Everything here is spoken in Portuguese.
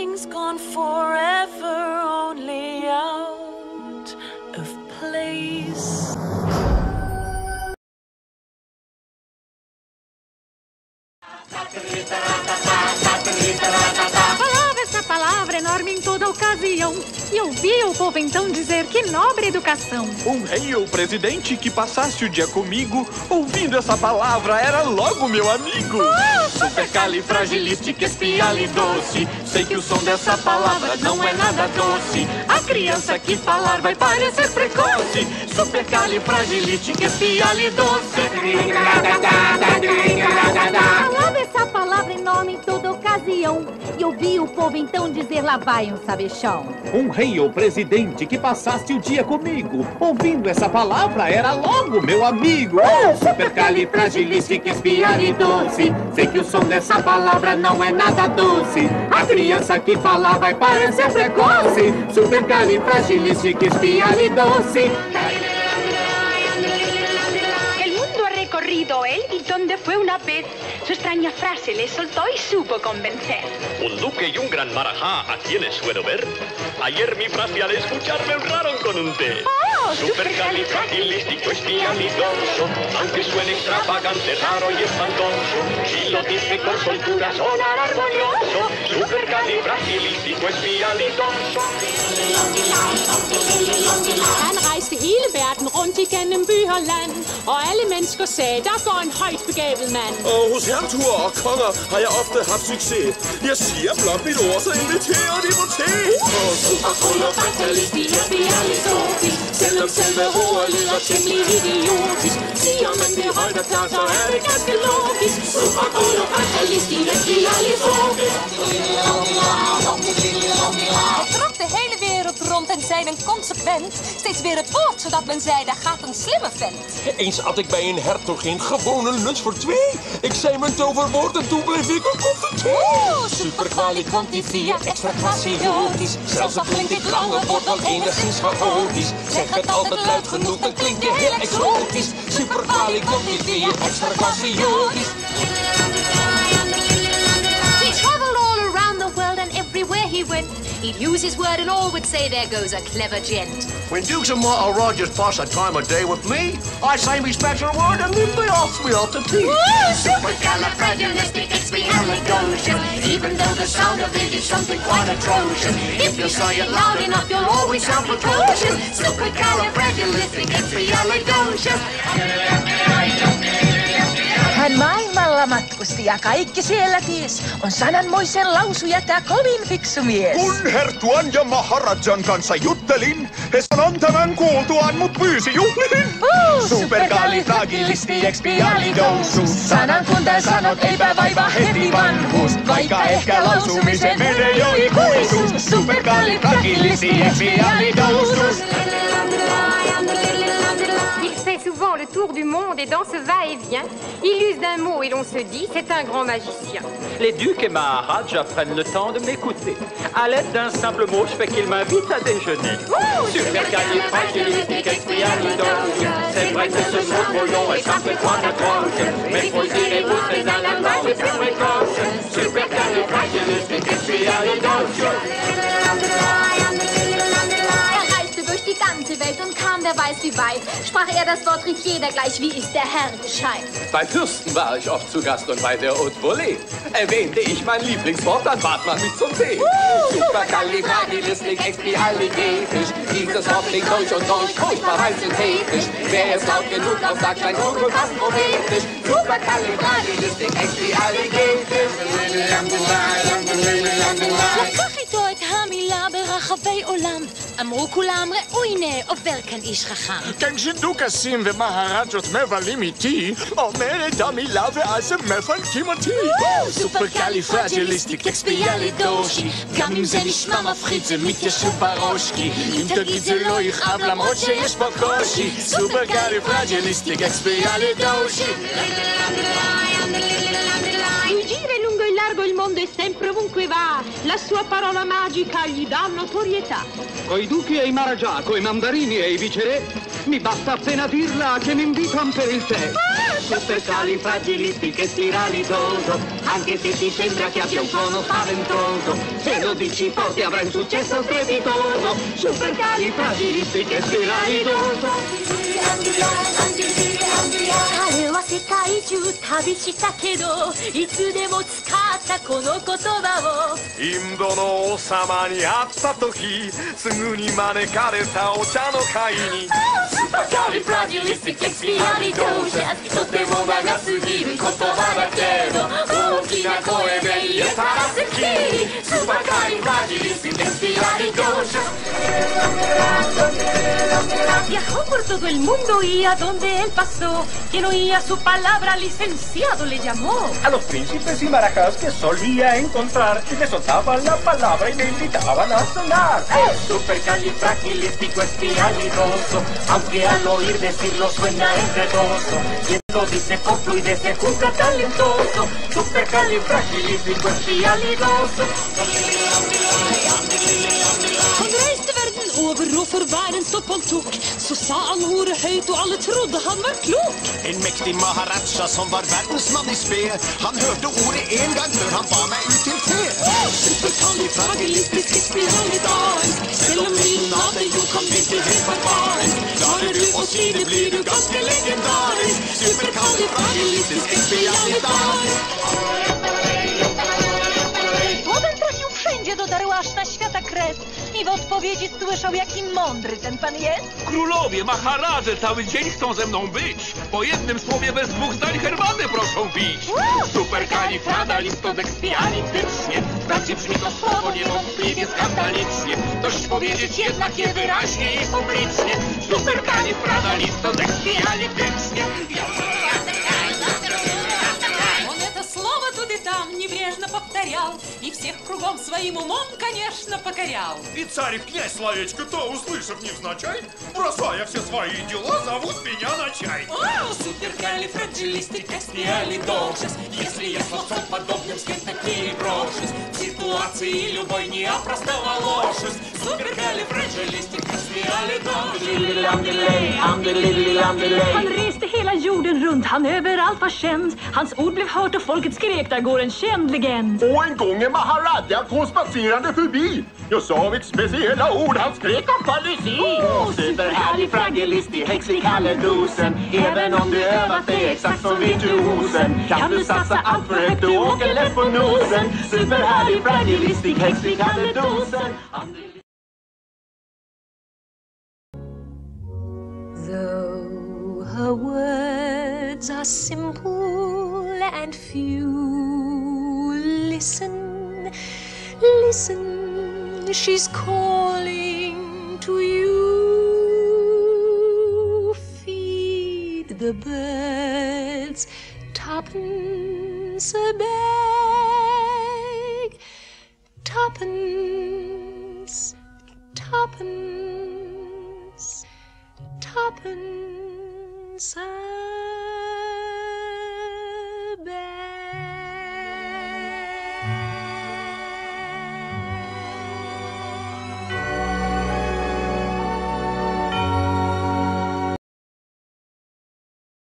Everything's gone forever, only out of place. Falava essa palavra enorme em toda ocasião, e ouvia o povo então dizer que nobre educação. Um rei ou presidente que passasse o dia comigo, ouvindo essa palavra, era logo meu amigo. Supercalifragilisticexpialidocious. Sei que o som dessa palavra não é nada doce. A criança que falar vai parecer precoce. Supercalifragilisticexpialidocious. Falava essa palavra enorme em toda ocasião, e ouvia o povo então dizer lá vai um sabichão. Um rei ou presidente que passasse o dia comigo, ouvindo essa palavra, era logo meu amigo. Supercalifragilisticexpialidocious. Sei que o som dessa palavra não é nada doce. A criança que falar vai parecer precoce. Supercalifragilisticexpialidocious. El mundo ha recorrido él y donde fue una vez, su extraña frase le soltó y supo convencer. Un duque y un gran marajá, ¿a quienes suelo ver? Ayer mi frase al escuchar me honraron con un té. ¡Oh! Supercalifragilisticexpialidoso. Aunque suene extravagante, raro y espantoso, si lo dice con soltura sonará armonioso. Supercalifragilisticexpialidoso. Han rejste hele verden rundt igennem by og land, og alle mennesker sagde, der går en højt begavet mand. Og hos hertuger og konger har jeg ofte haft succes. Jeg siger blot mit ord, så inviterer de på te. Supercalifragilisticexpialidocious. Selvom selve ordet lyder temmelig idiotisk, siger man det højt og klart, så er det ganske logisk. Supercalifragilisticexpialidocious. Trok de hele wereld rond en zeiden consequent steeds weer het woord, zodat men zei, daar gaat een slimme vent. Eens at ik bij een hertogin gewoon een lunch voor twee. Ik zei mijn toverwoord en toen bleef ik een confeté. Superqualiquantifia, extra quasiotisch. Zelfs al klinkt dit lange woord wel enigszins chaotisch. Zeg het altijd luid genoeg, dan klinkt je heel exotisch. Superqualiquantifia, extra quasiotisch. He traveled all around the world and everywhere he went, he'd use his word and all would say there goes a clever gent. When Dukes and Maharajas pass a time of day with me, I say me special word and then they ask me out to tea. Supercalifragilisticexpialidocious. Even though the sound of it is something quite atrocious, if you say it loud enough, you'll always sound precocious. Supercalifragilisticexpialidocious. Hän maailmalla matkusti ja kaikki siellä ties. On sananmoisen lausuja tää kovin fiksu mies. Kun hertuan ja maharajan kanssa juttelin, he sanon tämän kuultuaan mut pyysi juhliin. Supercalifragilisticexpialidocious. Sanan kun tää sanot, eipä vaiva heti vanhuus, vaikka ehkä lausumisen menee jo ikuisuus. Supercalifragilisticexpialidocious. Il fait souvent le tour du monde et dans ce va-et-vient, il use d'un mot et l'on se dit c'est un grand magicien. Les ducs et Maharajas prennent le temps de m'écouter. À l'aide d'un simple mot, je fais qu'ils m'invitent à déjeuner. Supercalifragilisticexpialidocious. C'est vrai que ce mot trop long et ça fait trois atroces, mais faut le dire et vous c'est dans la langue les plus précoces. Supercalifragilisticexpialidocious. Durch die ganze Welt und kam wer weiß wie weit, sprach er das Wort, rief jeder gleich, wie ist der Herr gescheit. Bei Fürsten war ich oft zu Gast und bei der Haute Volée erwähnte ich mein Lieblingswort, dann bat man mich zum Tee. Supercalifragilisticexpialidocious. Dieses Wort klingt durch und durch, furchtbar rein synthetisch. Wer es laut genug aussagt, scheint nur fast poetisch. Supercalifragilisticexpialidocious. לקח איתו את המילה ברחבי עולם, אמרו כולם ראוי נא עובר כאן איש חכם. כשדוכסים ומהרג'ות מבלים איתי, אומרת המילה ואז הם מפנקים אותי. סופרקליפרג'ליסטיקספיאלידושי. גם אם זה נשמע מפחיד זה מתיישב בראש, כי אם תגיד זה לא יכאב למרות שיש פה קושי. סופרקליפרג'ליסטיקספיאלידושי. Gire lungo e largo il mondo e sempre ovunque va, la sua parola magica gli dà notorietà. Coi duchi e i Maharaja, coi mandarini e i viceré, mi basta appena dirla che mi invitan per il tè. supercalifragilistichespiralidoso. Anche se ti sembra che abbia un suono spaventoso, se lo dici forte avrai un successo strepitoso. Supercalifragilistichespiralidoso. 彼は世界中旅したけどいつでも使ったこの言葉をインドの王様に会った時すぐに招かれたお茶の会にとても長すぎる言葉だけど大きな声で言えたら好き Viajó por todo el mundo y a donde él pasó, quien oía su palabra licenciado le llamó. A los príncipes y maracas que solía encontrar, le soltaban la palabra y le invitaban a sonar. Supercalifragilisticoespialidoso, aunque al oír decirlo suena enredoso. Quien lo dice con fluidez se juzga talentoso. Supercalifragilisticoespialidoso. Han reiste verden over og for verden så på en tok. Så sa han ordet høyt og alle trodde han var klok. En mäktig maharaja som var världensman i spe. Han hörde ordet en gång för han bar mig ut till te. Supercalifragilisticoespialidoso. Selv om lyden av det jo kan virke helt barbarisk. Klarer du å si det blir du ganske legendarisk. Supercalifragilisticoespialidoso. Potem trafił wszędzie, dotarł aż na świata kres. I w odpowiedzi słyszał, jaki mądry ten pan jest. Królowie, maharadze cały dzień chcą ze mną być. Po jednym słowie bez dwóch zdań herbatę proszą pić. Supercalifragilisticoespialidoso. Wprawdzie brzmi to słowo niewątpliwie skandalicznie. Dość powiedzieć jednak je wyraźnie i publicznie. Supercalifragilisticoespialidoso. Слово тут и там небрежно повторял и всех кругом своим умом, конечно, покорял. И царь и князь словечко то, услышав невзначай, бросая все свои дела, зовут меня на чай. Суперкалифрагилистикэспиалидоsis. Если я словцом подобным с кем-то переброшусь, в ситуации любой не опростоволошусь. Суперкалифрагилистикэспиалидоsis. Han reste hela jorden runt, han överallt var känd. Hans ord blev hört och folket skrek, där går en känd legend. Och en gång en maharaja kom spatserande förbi. Jag sa mitt speciella ord, han skrek om falisi. Supercalifragilisticoespialidoso. Även om du övat dig exakt som virtuosen, kan du satsa allt för högt och åka lätt på nosen. Supercalifragilisticoespialidoso. Though her words are simple and few, listen, listen, she's calling to you. Feed the birds, tuppence a bag, tuppence, tuppence, tuppence a